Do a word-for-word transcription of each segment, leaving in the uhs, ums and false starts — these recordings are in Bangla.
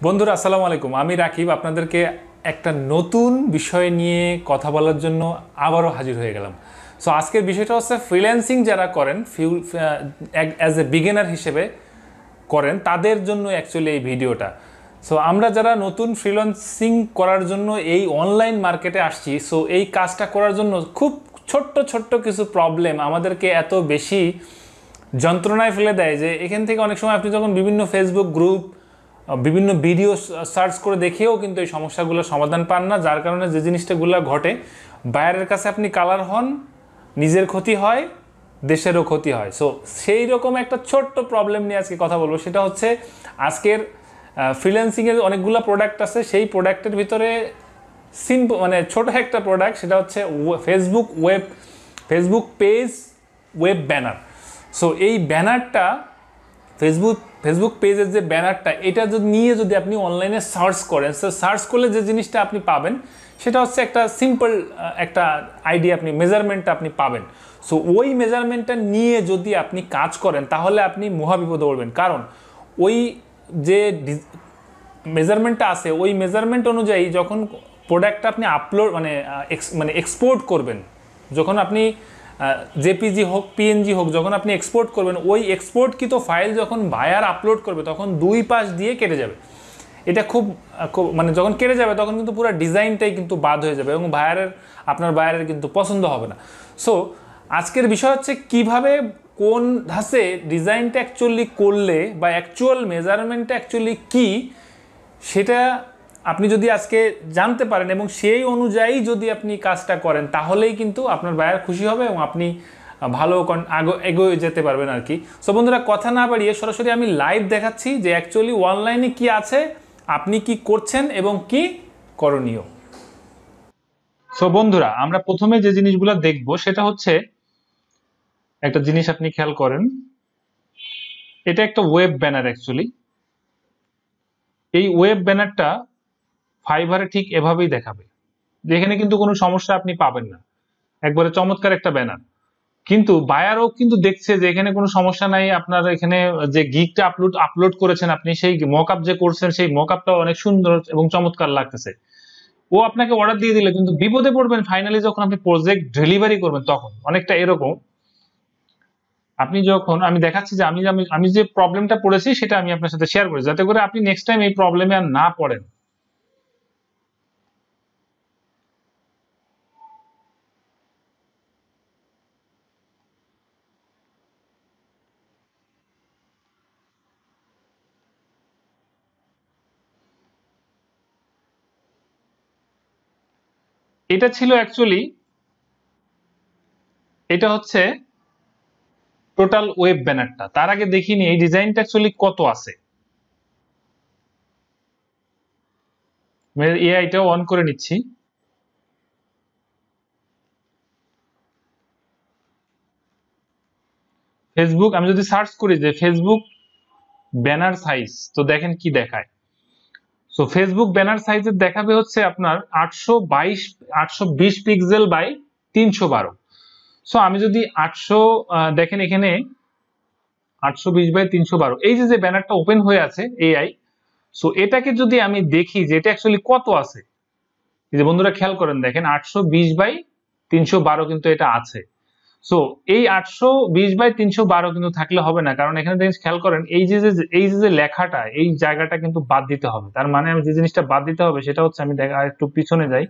বন্ধুরা আসসালামু আলাইকুম, আমি রাকিব আপনাদেরকে একটা নতুন বিষয় নিয়ে কথা বলার জন্য আবারও হাজির হয়ে গেলাম। সো আজকের বিষয়টা হচ্ছে ফ্রিল্যান্সিং যারা করেন ফিউ অ্যাজ এ বিগিনার হিসেবে করেন তাদের জন্য অ্যাকচুয়ালি এই ভিডিওটা। সো আমরা যারা নতুন ফ্রিল্যান্সিং করার জন্য এই অনলাইন মার্কেটে আসছি, সো এই কাজটা করার জন্য খুব ছোট্ট ছোট্ট কিছু প্রবলেম আমাদেরকে এত বেশি যন্ত্রণায় ফেলে দেয় যে এখান থেকে অনেক সময় আপনি যখন বিভিন্ন ফেসবুক গ্রুপ বিভিন্ন ভিডিও সার্চ করে দেখেও কিন্তু এই সমস্যাগুলোর সমাধান পান না, যার কারণে যে জিনিসটাগুলো ঘটে বাইরের কাছে আপনি কালার হন, নিজের ক্ষতি হয়, দেশেরও ক্ষতি হয়। সো সেই রকম একটা ছোট্ট প্রবলেম নিয়ে আজকে কথা বলবো। সেটা হচ্ছে আজকের ফ্রিল্যান্সিংয়ের অনেকগুলো প্রোডাক্ট আছে, সেই প্রোডাক্টের ভিতরে সিম্পল মানে ছোট একটা প্রোডাক্ট, সেটা হচ্ছে Facebook web Facebook page web banner. So এই ব্যানারটা ফেসবুক ফেসবুক পেজের যে ব্যানারটা, এটা যদি নিয়ে যদি আপনি অনলাইনে সার্চ করেন, সো সার্চ করলে যে জিনিসটা আপনি পাবেন সেটা হচ্ছে একটা সিম্পল একটা আইডিয়া, আপনি মেজারমেন্টটা আপনি পাবেন। সো ওই মেজারমেন্টটা নিয়ে যদি আপনি কাজ করেন তাহলে আপনি মহাবিপদে পড়বেন, কারণ ওই যে মেজারমেন্টটা আছে ওই মেজারমেন্ট অনুযায়ী যখন প্রোডাক্টটা আপনি আপলোড মানে মানে এক্সপোর্ট করবেন, যখন আপনি জেপিজি হোক পিএনজি হোক যখন আপনি এক্সপোর্ট করবেন, ওই এক্সপোর্টকৃত ফাইল যখন বায়ার আপলোড করবে তখন দুই পাশ দিয়ে কেটে যাবে। এটা খুব মানে যখন কেটে যাবে তখন কিন্তু পুরো ডিজাইনটাই কিন্তু বাদ হয়ে যাবে এবং বায়ারের আপনার বায়ারের কিন্তু পছন্দ হবে না। সো আজকের বিষয় হচ্ছে কিভাবে কোন ধাঁচে ডিজাইনটা অ্যাকচুয়ালি করলে বা অ্যাকচুয়াল মেজারমেন্টটা অ্যাকচুয়ালি কী সেটা আপনি যদি আজকে জানতে পারেন এবং সেই অনুযায়ী যদি আপনি কাজটা করেন তাহলেই কিন্তু আপনার বায়ার খুশি হবে এবং আপনি ভালো এগিয়ে যেতে পারবেন আর কি। সো বন্ধুরা, কথা না বাড়িয়ে সরাসরি আমি লাইভ দেখাচ্ছি যে অ্যাকচুয়ালি অনলাইনে কি আছে, আপনি কি করছেন এবং কি করণীয়। সো বন্ধুরা, আমরা প্রথমে যে জিনিসগুলো দেখব সেটা হচ্ছে একটা জিনিস আপনি খেয়াল করেন, এটা একটা ওয়েব ব্যানার। অ্যাকচুয়ালি এই ওয়েব ব্যানারটা ফাইবারে ঠিক এভাবেই দেখাবে, যেখানে কিন্তু কোনো সমস্যা আপনি পাবেন না, একবারে চমৎকার একটা ব্যানার। কিন্তু বায়ারও কিন্তু দেখছে যে এখানে কোনো সমস্যা নাই, আপনার এখানে যে গিগটা আপলোড আপলোড করেছেন আপনি, সেই মকআপ যে করছেন সেই মকআপটা অনেক সুন্দর এবং চমৎকার লাগতেছে। ও আপনাকে অর্ডার দিয়ে দিলে কিন্তু বিপদে পড়বেন ফাইনালি যখন আপনি প্রজেক্ট ডেলিভারি করবেন, তখন অনেকটা এরকম। আপনি যখন আমি দেখাচ্ছি যে আমি আমি যে প্রবলেমটা পড়েছি সেটা আমি আপনার সাথে শেয়ার করি, যাতে করে আপনি নেক্সট টাইম এই প্রবলেমে আর না পড়েন। এটা ছিল অ্যাকচুয়ালি, এটা হচ্ছে টোটাল ওয়েব ব্যানারটা। তার আগে দেখিনি এই ডিজাইনটা অ্যাকচুয়ালি কত আছে। এআইটাও অন করে নিচ্ছি। ফেসবুক আমি যদি সার্চ করি যে ফেসবুক ব্যানার সাইজ, তো দেখেন কি দেখায়। সো ফেসবুক ব্যানার সাইজের দেখাবে হচ্ছে আপনার আটশো বাইশ আটশো বিশ পিক্সেল বাই তিনশো বারো। সো আমি যদি আটশো দেখেন এখানে আটশো বিশ বাই তিনশো বারো, এই যে যে ব্যানারটা ওপেন হয়ে আছে এআই, সো এটাকে যদি আমি দেখি যে এটা অ্যাকচুয়ালি কত আছে, এই যে বন্ধুরা খেয়াল করেন, দেখেন আটশো বিশ বাই তিনশো বারো কিন্তু এটা আছে। সো এই আটশো বিশ বাই তিনশো বারো কিন্তু থাকলে হবে না, কারণ এখানে দেখেন খেয়াল করেন এই যে এই যে লেখাটা, এই জায়গাটা কিন্তু বাদ দিতে হবে। তার মানে আমি যে জিনিসটা বাদ দিতে হবে সেটা হচ্ছে, আমি দেখা একটু পিছনে যাই,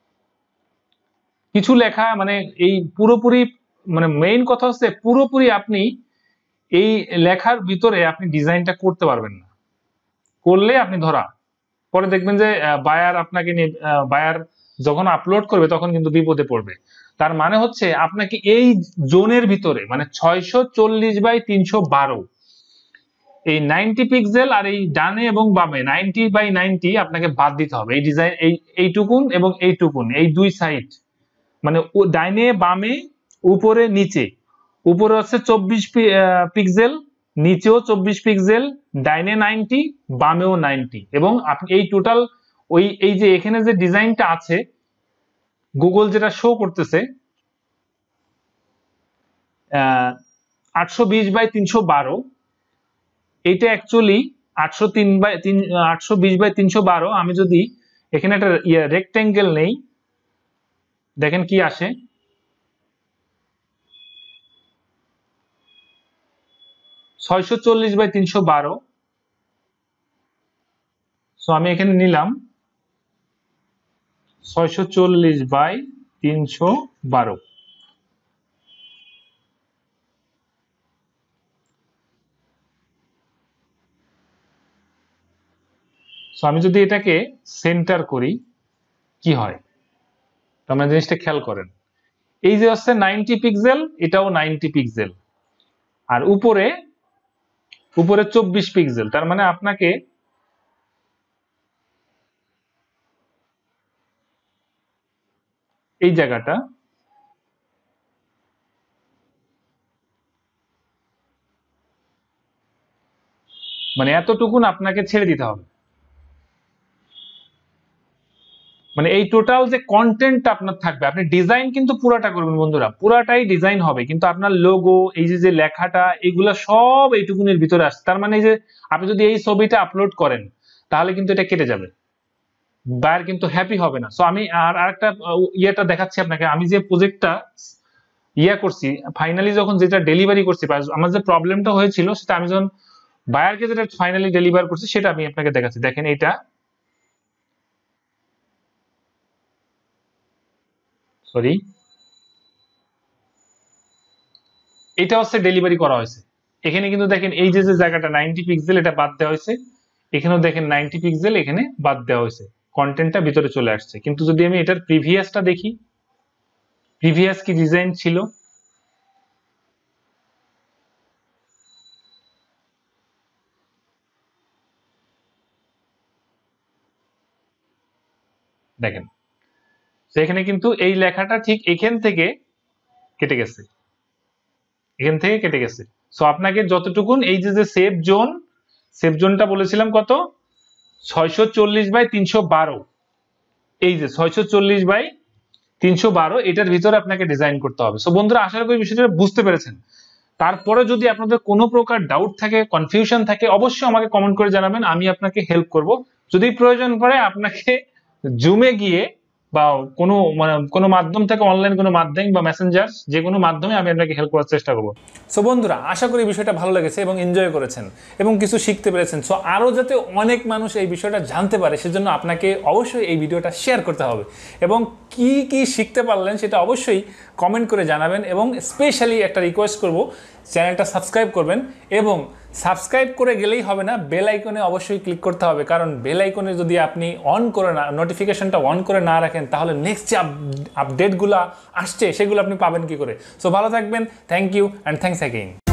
কিছু লেখা মানে এই পুরোপুরি মানে মেইন কথা হচ্ছে পুরোপুরি আপনি এই লেখার ভিতরে আপনি ডিজাইনটা করতে পারবেন না, করলে আপনি ধরা পরে দেখবেন যে বায়ার আপনাকে নিয়ে বায়ার যখন আপলোড করবে তখন কিন্তু বিপদে পড়বে। তার মানে হচ্ছে আপনাকে এই জোনের ভিতরে মানে ছয়শো চল্লিশ বাই তিনশো বারো, এই নাইনটি পিক্সেল আর এই ডানে এবং বামে নাইনটি বাই নাইনটি আপনাকে বাদ দিতে হবে। এই ডিজাইন এই এইটুকুন এবং এইটুকুন, এই দুই সাইড মানে ডাইনে বামে উপরে নিচে, উপরে হচ্ছে চব্বিশ পিক্সেল, নিচেও চব্বিশ পিক্সেল, ডাইনে নাইনটি বামেও নাইনটি, এবং আপনি এই টোটাল ওই এই যে এখানে যে ডিজাইনটা আছে গুগল যেটা শো করতেছে আটশো বিশ বাই তিনশো বারো, এটা অ্যাকচুয়ালি আটশো তিন বাই তিন আটশো বিশ বাই তিনশো বারো আমি যদি এখানে একটা ইয়ে রেক্টেঙ্গেল নেই, দেখেন কি আসে, ছয়শো চল্লিশ বাই তিনশো বারো। সো আমি এখানে নিলাম ছয়শো চল্লিশ বাই তিনশো বারো। সো আমি যদি এটাকে সেন্টার করি কি হয়, তোমরা জিনিসটা খেয়াল করেন, এই যে হচ্ছে নাইনটি পিক্সেল, এটাও নাইনটি পিক্সেল, আর উপরে উপরে চব্বিশ পিক্সেল। তার মানে আপনাকে এই জায়গাটা মানে এতটুকুন আপনাকে ছেড়ে দিতে হবে। মানে এই টোটাল যে কন্টেন্ট আপনার থাকবে, আপনি ডিজাইন কিন্তু পুরাটা করবেন বন্ধুরা, পুরাটাই ডিজাইন হবে, কিন্তু আপনার লোগো, এই যে যে লেখাটা, এগুলা সব এইটুকুনের ভিতরে আসছে। তার মানে এই যে আপনি যদি এই ছবিটা আপলোড করেন তাহলে কিন্তু এটা কেটে যাবে, বায়ার কিন্তু হ্যাপি হবে না। সো আমি আর আরেকটা ইয়েটা দেখাচ্ছি আপনাকে। আমি যে প্রজেক্টটা ইয়া করছি, ফাইনালি যখন যেটা ডেলিভারি করছি, আমার যে প্রবলেমটা হয়েছিল সেটা আমি যখন বায়ারকে যেটা ফাইনালি ডেলিভার করছি সেটা আমি আপনাকে দেখাচ্ছি। দেখেন এটা, সরি, এটা হচ্ছে ডেলিভারি করা হয়েছে। এখানে কিন্তু দেখেন এই যে যে জায়গাটা নাইনটি পিক্সেল এটা বাদ দেওয়া হয়েছে, এখানেও দেখেন নাইনটি পিক্সেল এখানে বাদ দেওয়া হয়েছে, কন্টেন্টটা ভিতরে চলে আসছে। কিন্তু যদি আমি এটার প্রিভিয়াসটা দেখি, প্রিভিয়াস কি ডিজাইন ছিল, দেখেন সেখানে কিন্তু এই লেখাটা ঠিক এখান থেকে কেটে গেছে, এখান থেকে কেটে গেছে। সো আপনাকে যতটুকুন এই যে যে সেভ জোন, সেভ জোনটা বলেছিলাম কত, ছয়শো চল্লিশ বাই তিনশো বারো, এই যে ছয়শো চল্লিশ বাই তিনশো বারো, এটার ভিতরে আপনাকে ডিজাইন করতে হবে। সো বন্ধুরা আশা করি বিষয়টা বুঝতে পেরেছেন। তারপরে যদি আপনাদের কোনো প্রকার ডাউট থাকে, কনফিউশন থাকে, অবশ্যই আমাকে কমেন্ট করে জানাবেন, আমি আপনাকে হেল্প করব। যদি প্রয়োজন পড়ে আপনাকে জুমে গিয়ে বা কোনো মানে কোনো মাধ্যম থেকে, অনলাইন কোনো মাধ্যম বা মেসেঞ্জার, যে কোনো মাধ্যমে আমি আপনাকে হেল্প করার চেষ্টা করব। সো বন্ধুরা আশা করি বিষয়টা ভালো লেগেছে এবং এনজয় করেছেন এবং কিছু শিখতে পেরেছেন। সো আরও যাতে অনেক মানুষ এই বিষয়টা জানতে পারে সেজন্য আপনাকে অবশ্যই এই ভিডিওটা শেয়ার করতে হবে এবং কি কি শিখতে পারলেন সেটা অবশ্যই কমেন্ট করে জানাবেন। এবং স্পেশালি একটা রিকোয়েস্ট করব, চ্যানেলটা সাবস্ক্রাইব করবেন এবং সাবস্ক্রাইব করে গেলেই হবে না, বেল আইকনে অবশ্যই ক্লিক করতে হবে, কারণ বেল আইকনে যদি আপনি অন করে না, নোটিফিকেশনটা অন করে না রাখেন, তাহলে নেক্সট যে আপডেটগুলো আসছে সেগুলো আপনি পাবেন কি করে। সো ভালো থাকবেন, thank you and thanks again.